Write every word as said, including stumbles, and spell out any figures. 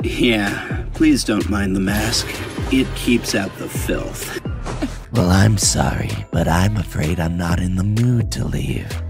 Yeah, please don't mind the mask. It keeps out the filth. Well, I'm sorry, but I'm afraid I'm not in the mood to leave.